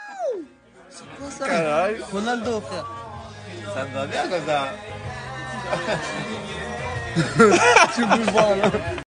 Caralho. Ronaldo, cara. Santo Deus, coisa. Tipo bola.